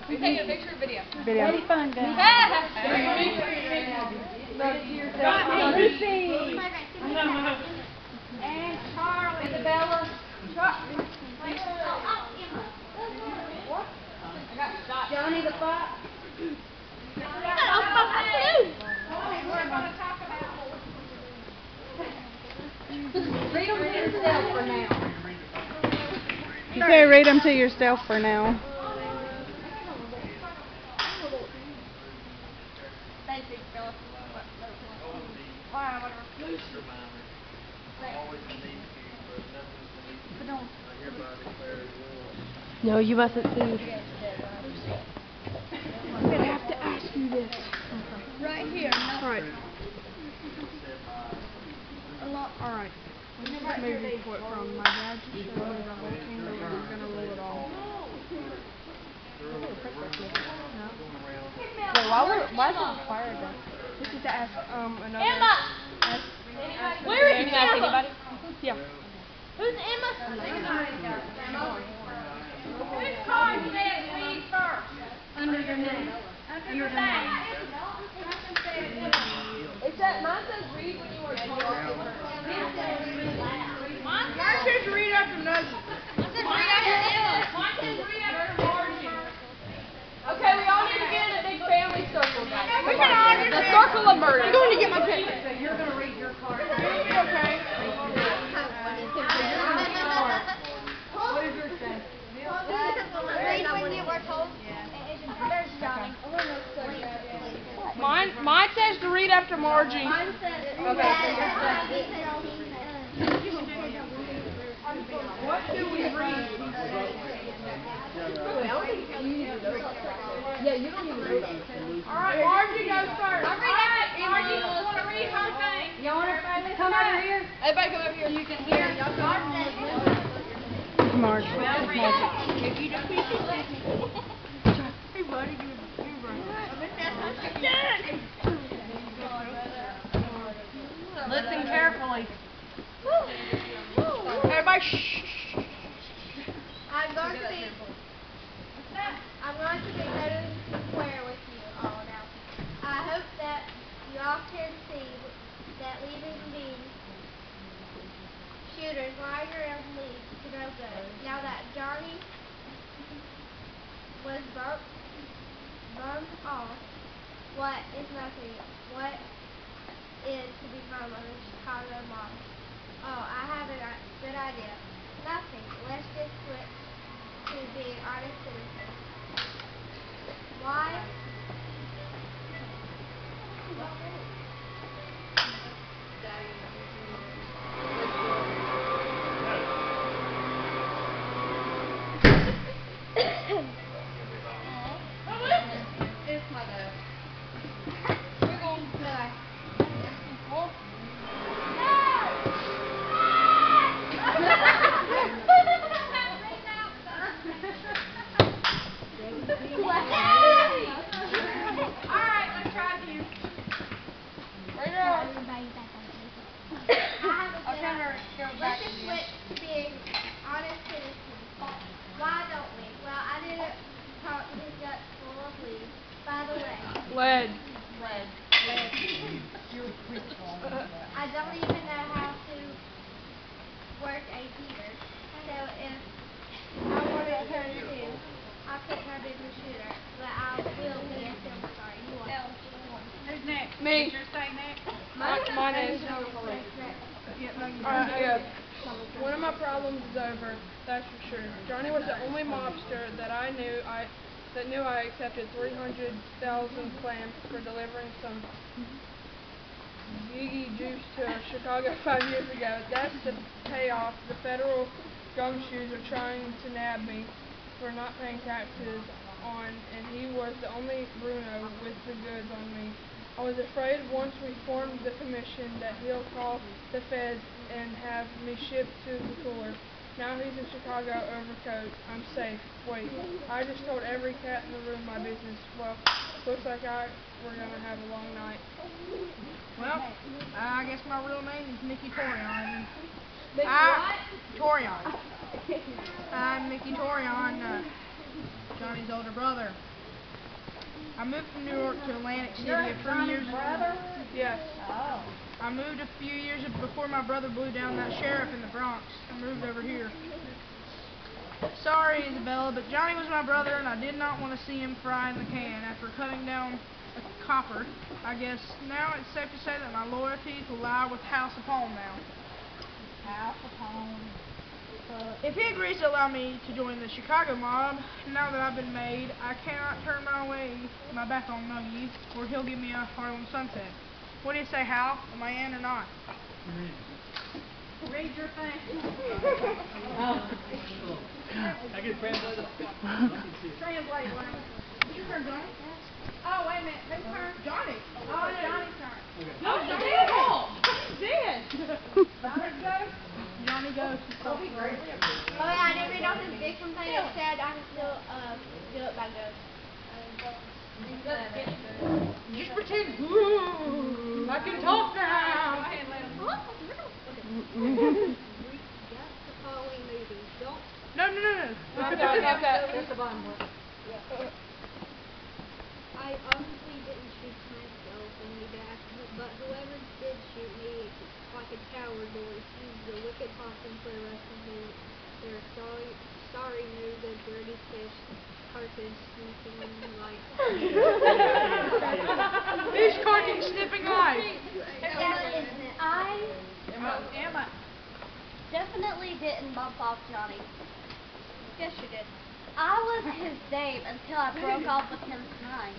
We taking a picture or video? Video. Very fun, guys. Lucy. And Charlie. Isabella. Johnny the Fox. Read them to yourself for now. Okay, read them to yourself for now. No, you mustn't see. I'm gonna have to ask you this. Right here. Right. Alright. This is a movie quote from my dad just showed me the whole kingdom and I'm gonna rule it all. Wait, why is it required then? This is to ask another Emma! Where is Can I ask Emma? anybody? Yeah. Who's Emma? Whose card says read first? Under your name. Under your name. It's that mine says read when you are talking. Mine says read after Nudge. says read after Emma. Mine says read after Margie. Okay, we all need to get in a big family circle, guys. We can all just The circle of murder. I'm going to get my pen. So you're going to read your card. Okay. What does yours say? Read when you were told. There's Johnny. Mine says to read after Margie. Mine says what do we read? Yeah, you don't even know that. Alright, Margie goes first. Margie, you want to read her thing? Y'all want to come over here? Everybody come over here. You can hear. Margie. If you don't Hey, buddy, give me a listen carefully. Everybody, shh. I'm going to be better than square with you all now. I hope that you all can see that leaving these shooters lying around leads to no good. Now that Johnny was bummed off, what is nothing? What is to become of the Chicago mob? Oh, I have a good idea. Nothing. Let's just switch to being honest citizens. Why? It's my dad. You're going to die. Let's just switch to being honest citizens. Why don't we? Well, I didn't talk his guts full of leaves. By the way, Lead. I don't even know how to work a heater. So if I wanted to turn two, I could turn into a shooter. But I will be a film star. You are. Who's next? Me. Is yours say next? Mine is. Yeah. One of my problems is over, that's for sure. Johnny was the only mobster that I knew I accepted 300,000 clams for delivering some Ziggy juice to Chicago 5 years ago. That's the payoff. The federal gumshoes are trying to nab me for not paying taxes on, and he was the only Bruno with the goods on me. I was afraid once we formed the commission that he'll call the feds and have me shipped to the cooler. Now he's in Chicago overcoat. I'm safe. Wait, I just told every cat in the room my business. Well, looks like we're going to have a long night. Well, I guess my real name is Mickey Torion. Mickey what? Torion. I'm Mickey Torion, Johnny's older brother. I moved from New York to Atlantic City a few years. Yes. Oh. I moved a few years before my brother blew down that sheriff in the Bronx. I moved over here. Sorry, Isabella, but Johnny was my brother, and I did not want to see him fry in the can after cutting down a copper. I guess now it's safe to say that my loyalties will lie with House Capone now. House Capone. If he agrees to allow me to join the Chicago mob, now that I've been made, I cannot turn my back on Muggy, or he'll give me a Harlem sunset. What do you say, Hal? Am I in or not? Read your thing. I can translate it. Translate language. It's your turn, Johnny. Oh, wait a minute. Whose turn? Johnny. Oh, it's Johnny's turn. Johnny goes. Oh yeah, I didn't read off this victim thing. It said I can still do it by ghost. Just pretend. Ooh, I can talk now. Halloween movies. Don't. No. Not that. There's the bottom one. I obviously didn't shoot myself in the back, but whoever did shoot me like a coward or refused the wicked possum for the rest of their sorry news of dirty fish carcass sniffing like. Fish carcass sniffing life. Emma. Definitely didn't bump off Johnny. Yes, you did. I was his date until I broke off with him tonight.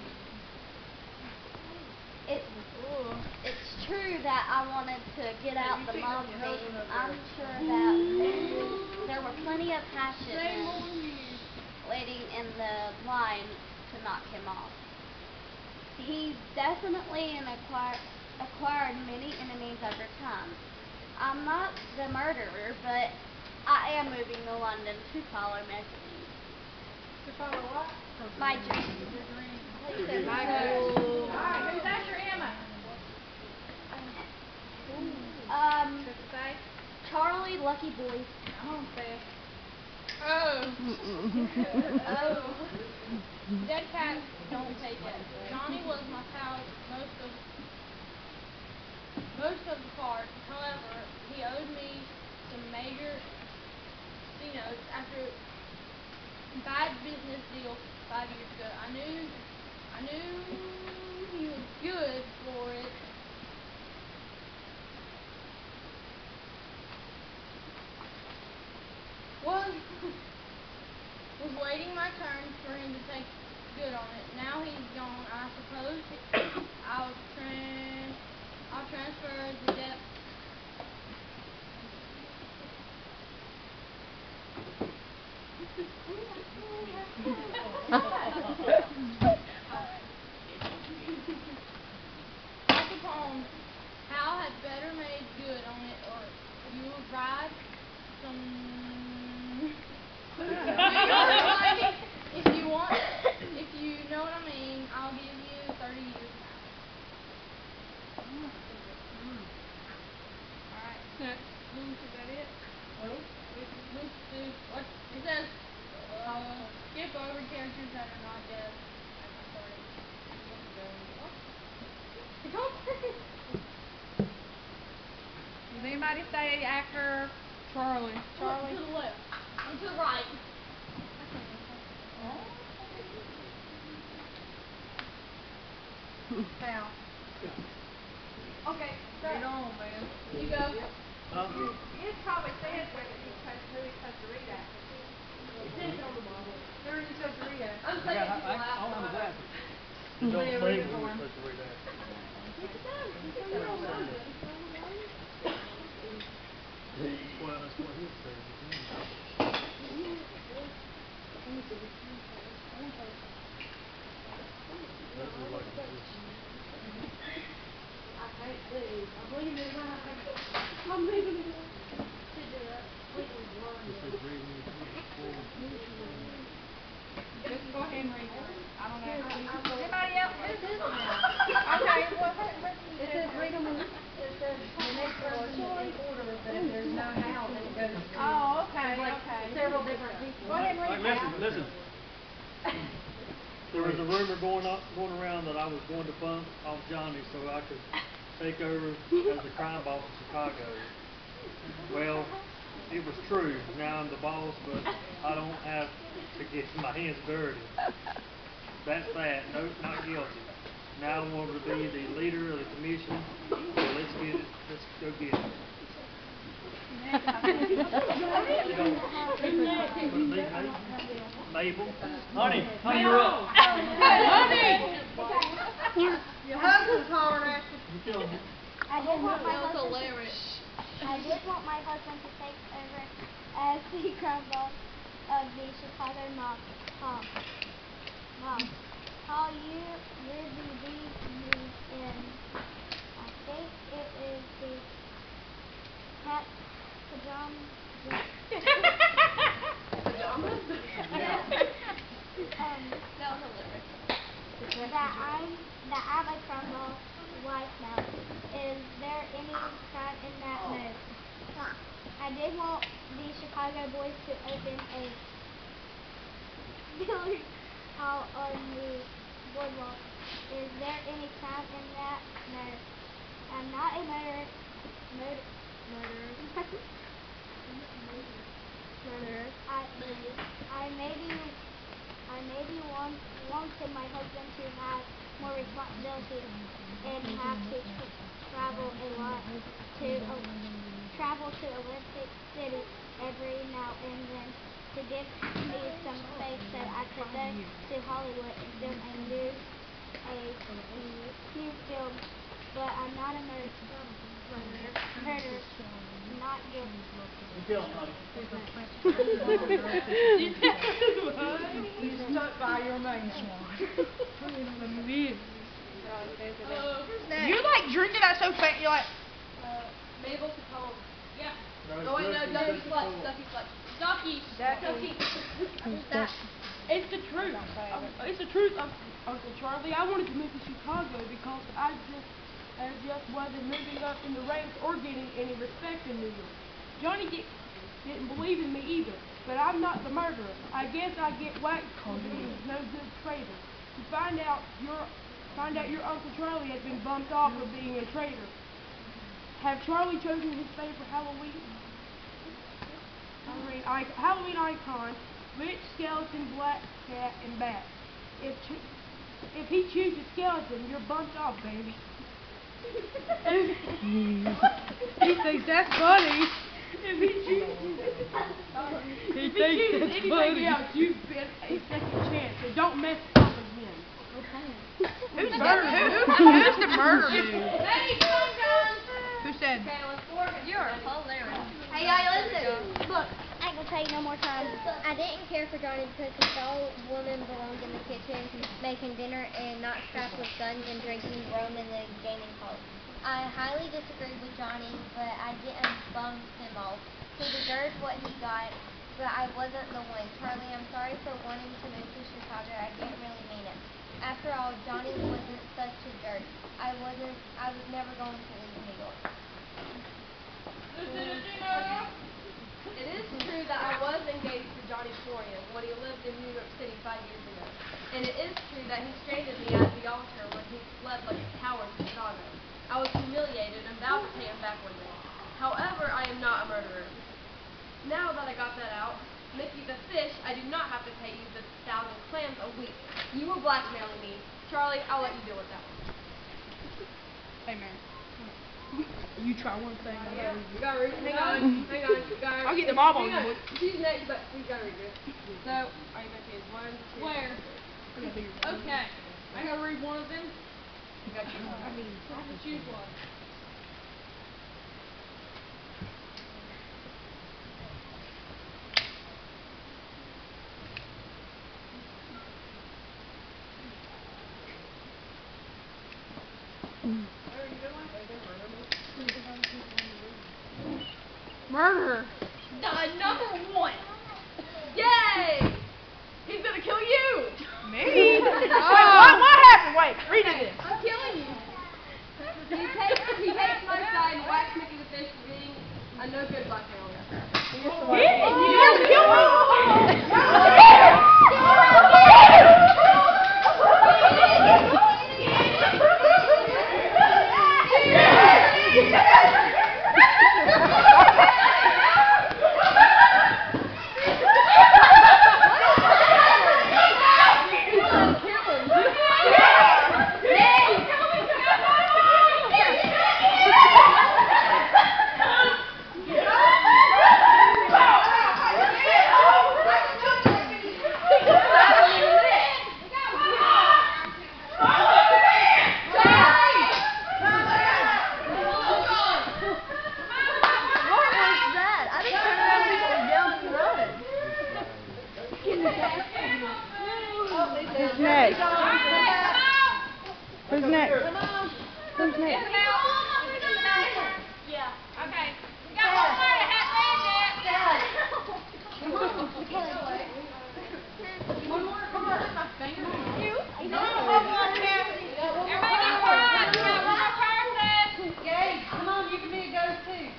It's true that I wanted to get out the mob thing. I'm sure that there were plenty of passionate men waiting in the line to knock him off. He definitely acquired many enemies over time. I'm not the murderer, but I am moving to London to follow my dreams. To follow what? My dreams. Alright, who's after Emma? Charlie Lucky Boy. Oh, Beth. Dead cats don't take it. Johnny was my pal most of the part. However, he owed me some major C-notes after a bad business deal 5 years ago. I knew he was good for it. Was waiting my turn for him to take good on it. Now he's gone. I suppose I'll transfer the debt. Al Capone, Hal had better made good on it, or you will ride some. If you know what I mean, I'll give you 30 years now. Alright. Next. Is that it? It says, skip over characters that are not dead. Does anybody say after Charlie. Charlie? To the left. And to the right. Now. Okay, so. Read on, man. You go. It probably says who he's supposed to read at. It says it on the bottom. Who are you supposed to read at? I'm saying people I laugh. don't have a glasses. Don't Don't say say it who for we're him. supposed to read that. Well, that's what he said. This is like this. I can't see. I'm leaving it right. I'm leaving it right. This is reading Just go ahead and read it. I don't know. Anybody else? Who's this now? Okay, well, it says read them. It says the next person in order, but if there's no how, then it goes to. Oh, okay, okay. Several different people. Go ahead and read it. Listen. There was was a rumor going around that I was going to bump off Johnny so I could take over as the crime boss in Chicago. Well, it was true. Now I'm the boss, but I don't have to get my hands dirty. That's that. Nope, not guilty. Now I want to be the leader of the commission. So let's get it. Let's go get it. Mabel. Honey, you're up. Honey! Your husband's hard at I did want my That was husband. hilarious. I did want my husband to take over as the crime boss of the Chicago mob. How you really lead me in? I think it is the cat pajamas. Pajamas? Yeah. That was hilarious. That I'm a crime boss wife now. Is there any crime in that? No. I did want the Chicago boys to open a billiard hall on the boardwalk. Is there any crime in that? No. I'm not a murderer. I maybe wanted my husband to have more responsibility and have to travel a lot travel to Olympic City every now and then to give me some space so I could go to Hollywood and film a new film. But I'm not a murderer. Not guilty. You stuck by your main swan. You like drinking that so fast, you're like, Mabel Capone. Yeah. No, Oh wait, no, Ducky Fletch. Ducky. It's the truth. It's the truth, Uncle Charlie. I wanted to move to Chicago because I just wasn't moving up in the ranks or getting any respect in New York. Johnny didn't believe in me either, but I'm not the murderer. I guess I get whacked for being no good traitor. To find out your Uncle Charlie has been bumped off for being a traitor. Have Charlie chosen his favorite Halloween icon, witch, skeleton, black cat, and bat? If he chooses skeleton, you're bumped off, baby. he thinks that's funny. If he chooses anything else, you've been a second chance, so don't mess up again. Who's the murder dude? Hey, come on, guys. Who said? Okay, let's work. You're hilarious. Hey, guys, listen. Look, I ain't gonna tell you no more times. I didn't care for Johnny because he saw a woman belonged in the kitchen making dinner and not strapped with guns and drinking rum in the gaming hall. I highly disagreed with Johnny, but I didn't bump him off. He deserved what he got, but I wasn't the one. Charlie, I'm sorry for wanting to move to Chicago. I didn't really mean it. After all, Johnny wasn't such a jerk. I was never going to leave New York. It is true that I was engaged to Johnny Florian when he lived in New York City 5 years ago. And it is true that he stranded me at the altar when he fled like a coward to Chicago. I was humiliated and vowed to pay him back one day. However, I am not a murderer. Now that I got that out, Mickey the fish, I do not have to pay you the 1,000 clams a week. You were blackmailing me. Charlie, I'll let you deal with that one. Hey, man. You try one thing. Yeah, we gotta read. Hang on. I'll get the mob on Hang you. She's next, but we gotta read this. So, are you going to choose one? Where? Okay. I gotta read one of them. You gotta choose one. I have to choose one. Murder. Number 1. Yay! He's gonna kill you! Me? Wait, what happened? Wait, read it. I'm killing you. He takes my side and whacks Mickey the fish for being a no good blackmailer. You kill me? next? Who's next? Who's next? Yeah. Okay. We got one more that hadn't read yet. One more. Come on. Everybody be quiet. We got one more person. Gage, come on, you can be a ghost too. Gage.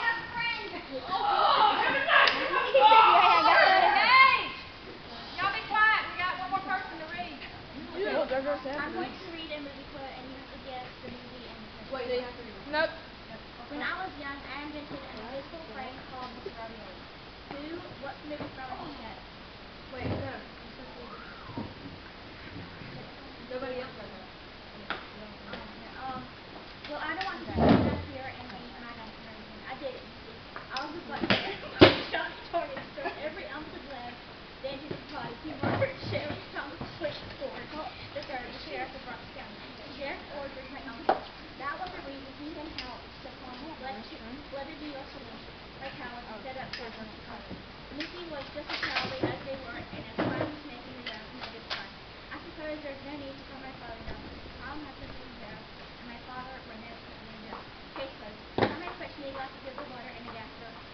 Y'all be quiet. We got one more person to read. I'm going to read a movie quote and you have to guess the movie and the person. Nope. When I was young, I invented an invisible friend called Mr. Ravioli. What's the movie from and yet? Wait, no. Nobody else knows that. Well, I don't want to keep you up here and be my nice and everything. I did it, you see. I was a button. I shot target so every ounce of lead. Then to the potty. He murdered Sheriff Thomas Switchboard the third, the sheriff of Bronx County. The sheriff ordered my uncle. That was the reason he and Hal flooded New York City like cowards and set up shop in Chicago. Mickey was just as cowardly as they were, and as crime was making the rounds, no good crime. I suppose there's no need to tell my father now. Tom has been taken care of, and my father Renee put me in jail. Case closed. Somebody fetch me a glass of good water and a gas bill.